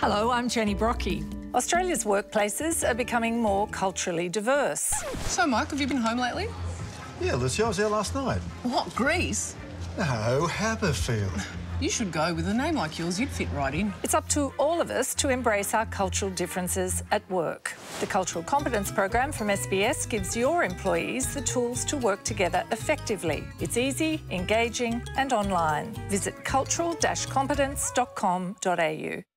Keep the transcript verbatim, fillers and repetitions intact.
Hello, I'm Jenny Brockie. Australia's workplaces are becoming more culturally diverse. So, Mike, have you been home lately? Yeah, Lucy, I was there last night. What, Greece? No, Haberfield. You should go. With a name like yours, you'd fit right in. It's up to all of us to embrace our cultural differences at work. The Cultural Competence Program from S B S gives your employees the tools to work together effectively. It's easy, engaging and online. Visit cultural dash competence dot com dot a u.